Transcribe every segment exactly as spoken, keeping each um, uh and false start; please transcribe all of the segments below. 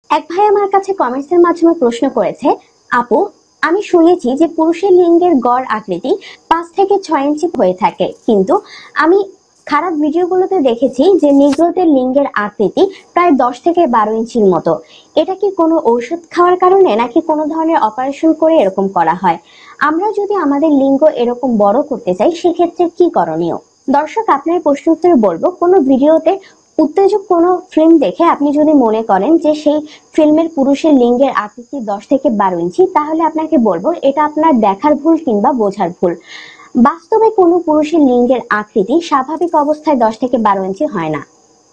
এক ভাই আমার কাছে কমেন্টসের মাধ্যমে প্রশ্ন করেছে, আপু আমি শুনেছি যে পুরুষের লিঙ্গের গড় আকৃতি পাঁচ থেকে ছয় ইঞ্চি হয়ে থাকে, কিন্তু আমি খারাপ ভিডিওগুলোতে দেখেছি যে নিগ্রোদের লিঙ্গের আকৃতি প্রায় দশ থেকে বারো ইঞ্চির মতো। এটা কি কোনো ঔষধ খাওয়ার কারণে নাকি কোনো ধরনের অপারেশন করে এরকম করা হয়? আমরা যদি আমাদের লিঙ্গ এরকম বড় করতে চাই সেক্ষেত্রে কি করণীয়? দর্শক, আপনার প্রশ্ন উত্তরে বলবো, কোনো ভিডিওতে উত্তেজক কোনো ফিল্ম দেখে আপনি যদি মনে করেন যে সেই ফিল্মের পুরুষের লিঙ্গের আকৃতি দশ থেকে বারো ইঞ্চি, তাহলে আপনাকে বলবো এটা আপনার দেখার ভুল কিংবা বোঝার ভুল। বাস্তবে কোনো পুরুষের লিঙ্গের আকৃতি স্বাভাবিক অবস্থায় দশ থেকে বারো ইঞ্চি হয় না।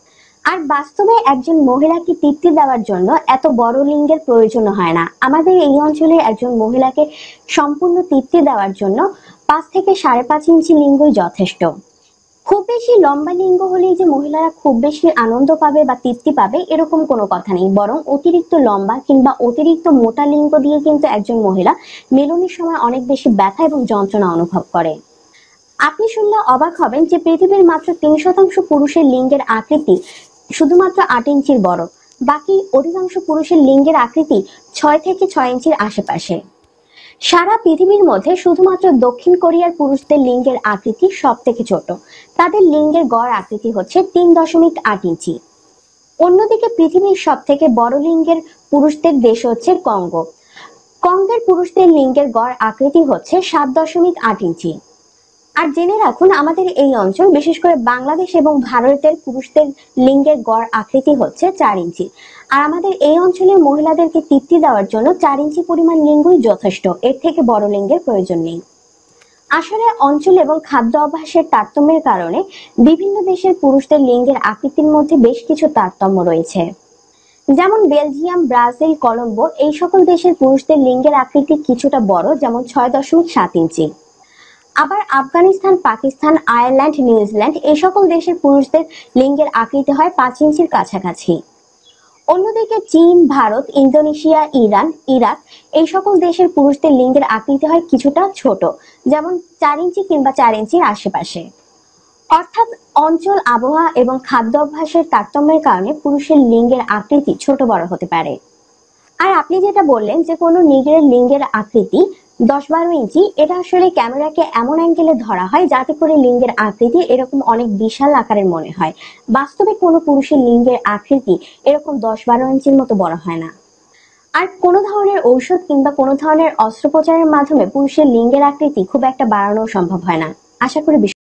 আর বাস্তবে একজন মহিলাকে তৃপ্তি দেওয়ার জন্য এত বড় লিঙ্গের প্রয়োজন হয় না। আমাদের এই অঞ্চলে একজন মহিলাকে সম্পূর্ণ তৃপ্তি দেওয়ার জন্য পাঁচ থেকে সাড়ে পাঁচ ইঞ্চি লিঙ্গই যথেষ্ট। খুব বেশি লম্বা লিঙ্গ হলেই যে মহিলারা খুব বেশি আনন্দ পাবে বা তৃপ্তি পাবে এরকম কোনো কথা নেই, বরং অতিরিক্ত লম্বা কিংবা অতিরিক্ত মোটা লিঙ্গ দিয়ে কিন্তু একজন মহিলা মিলনের সময় অনেক বেশি ব্যথা এবং যন্ত্রণা অনুভব করে। আপনি শুনলে অবাক হবেন যে পৃথিবীর মাত্র তিন শতাংশ পুরুষের লিঙ্গের আকৃতি শুধুমাত্র আট ইঞ্চির বড়, বাকি অধিকাংশ পুরুষের লিঙ্গের আকৃতি ছয় থেকে ছয় ইঞ্চির আশেপাশে। সারা পৃথিবীর মধ্যে শুধুমাত্র দক্ষিণ কোরিয়ার পুরুষদের লিঙ্গের আকৃতি সব থেকে ছোট। তাদের লিঙ্গের গড় আকৃতি হচ্ছে তিন দশমিক আট ইঞ্চি। অন্যদিকে পৃথিবীর সব থেকে বড় লিঙ্গের পুরুষদের দেশ হচ্ছে কঙ্গো। কঙ্গের পুরুষদের লিঙ্গের গড় আকৃতি হচ্ছে সাত দশমিক আট ইঞ্চি। আর জেনে রাখুন, আমাদের এই অঞ্চল বিশেষ করে বাংলাদেশ এবং ভারতের পুরুষদের লিঙ্গের গড় আকৃতি হচ্ছে চার ইঞ্চি। আর আমাদের এই অঞ্চলের মহিলাদেরকে তৃপ্তি দেওয়ার জন্য চার ইঞ্চি পরিমাণ লিঙ্গই যথেষ্ট, এর থেকে বড় লিঙ্গের প্রয়োজন নেই। আসলে অঞ্চল এবং খাদ্য অভ্যাসের তারতম্যের কারণে বিভিন্ন দেশের পুরুষদের লিঙ্গের আকৃতির মধ্যে বেশ কিছু তারতম্য রয়েছে। যেমন বেলজিয়াম, ব্রাজিল, কলম্বো এই সকল দেশের পুরুষদের লিঙ্গের আকৃতি কিছুটা বড়, যেমন ছয় দশমিক সাত ইঞ্চি। আবার আফগানিস্তান, পাকিস্তান, আয়ারল্যান্ড, নিউজিল্যান্ড এই সকল দেশের পুরুষদের লিঙ্গের আকৃতি হয় পাঁচ ইঞ্চির কাছাকাছি। অন্যদিকে চীন, ভারত, ইন্দোনেশিয়া, ইরান, ইরাক এই সকল দেশের পুরুষদের লিঙ্গের আকৃতি হয় কিছুটা ছোট, যেমন চার ইঞ্চি কিংবা চার ইঞ্চির আশেপাশে। অর্থাৎ অঞ্চল, আবহাওয়া এবং খাদ্য অভ্যাসের তারতম্যের কারণে পুরুষের লিঙ্গের আকৃতি ছোট বড় হতে পারে। আর আপনি যেটা বললেন যে কোনো নিগ্রের লিঙ্গের আকৃতি দশ বারো ইঞ্চি, এটা আসলে ক্যামেরাকে এমন অ্যাঙ্গেলে ধরা হয় যাতে করে লিঙ্গের আকৃতি এরকম অনেক বিশাল আকারের মনে হয়। বাস্তবে কোনো পুরুষের লিঙ্গের আকৃতি এরকম দশ বারো ইঞ্চির মতো বড় হয় না। আর কোনো ধরনের ঔষধ কিংবা কোনো ধরনের অস্ত্রোপচারের মাধ্যমে পুরুষের লিঙ্গের আকৃতি খুব একটা বাড়ানো সম্ভব হয় না। আশা করি